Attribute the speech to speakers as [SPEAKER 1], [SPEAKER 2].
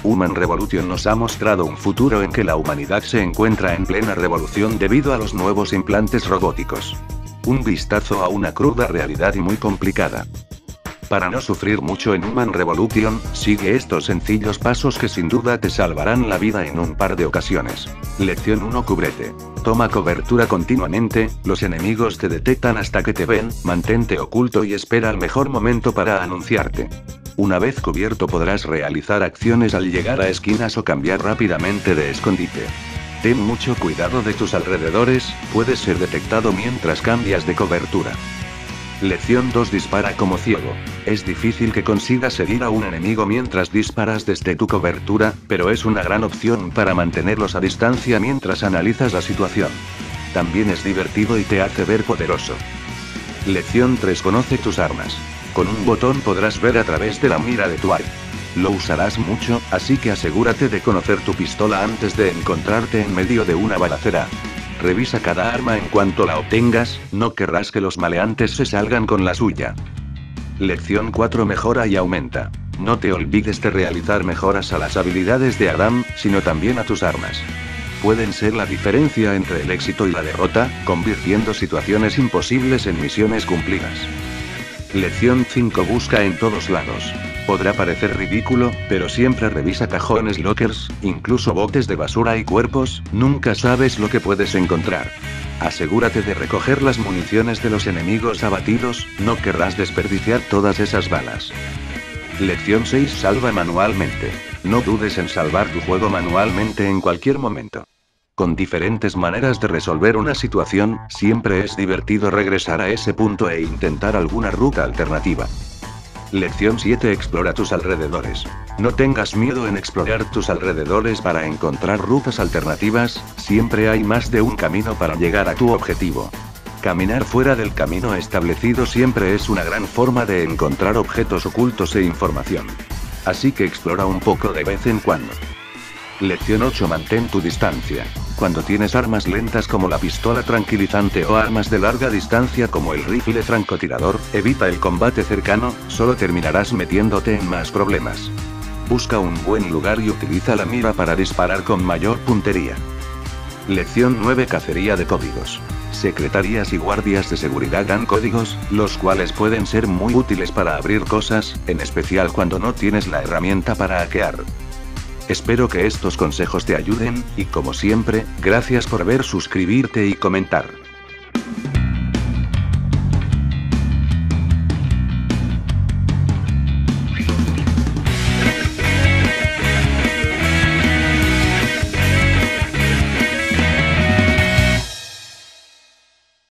[SPEAKER 1] Human Revolution nos ha mostrado un futuro en que la humanidad se encuentra en plena revolución debido a los nuevos implantes robóticos. Un vistazo a una cruda realidad y muy complicada. Para no sufrir mucho en Human Revolution, sigue estos sencillos pasos que sin duda te salvarán la vida en un par de ocasiones. Lección 1. Cúbrete. Toma cobertura continuamente, los enemigos te detectan hasta que te ven, mantente oculto y espera el mejor momento para anunciarte. Una vez cubierto podrás realizar acciones al llegar a esquinas o cambiar rápidamente de escondite. Ten mucho cuidado de tus alrededores, puedes ser detectado mientras cambias de cobertura. Lección 2. Dispara como ciego. Es difícil que consigas herir a un enemigo mientras disparas desde tu cobertura, pero es una gran opción para mantenerlos a distancia mientras analizas la situación. También es divertido y te hace ver poderoso. Lección 3. Conoce tus armas. Con un botón podrás ver a través de la mira de tu arma. Lo usarás mucho, así que asegúrate de conocer tu pistola antes de encontrarte en medio de una balacera. Revisa cada arma en cuanto la obtengas, no querrás que los maleantes se salgan con la suya. Lección 4. Mejora y aumenta. No te olvides de realizar mejoras a las habilidades de Adam, sino también a tus armas. Pueden ser la diferencia entre el éxito y la derrota, convirtiendo situaciones imposibles en misiones cumplidas. Lección 5. Busca en todos lados. Podrá parecer ridículo, pero siempre revisa cajones, lockers, incluso botes de basura y cuerpos, nunca sabes lo que puedes encontrar. Asegúrate de recoger las municiones de los enemigos abatidos, no querrás desperdiciar todas esas balas. Lección 6. Salva manualmente. No dudes en salvar tu juego manualmente en cualquier momento. Con diferentes maneras de resolver una situación, siempre es divertido regresar a ese punto e intentar alguna ruta alternativa. Lección 7. Explora tus alrededores. No tengas miedo en explorar tus alrededores para encontrar rutas alternativas, siempre hay más de un camino para llegar a tu objetivo. Caminar fuera del camino establecido siempre es una gran forma de encontrar objetos ocultos e información. Así que explora un poco de vez en cuando. Lección 8. Mantén tu distancia. Cuando tienes armas lentas como la pistola tranquilizante o armas de larga distancia como el rifle francotirador, evita el combate cercano, solo terminarás metiéndote en más problemas. Busca un buen lugar y utiliza la mira para disparar con mayor puntería. Lección 9. Cacería de códigos. Secretarías y guardias de seguridad dan códigos, los cuales pueden ser muy útiles para abrir cosas, en especial cuando no tienes la herramienta para hackear. Espero que estos consejos te ayuden, y como siempre, gracias por ver, suscribirte y comentar.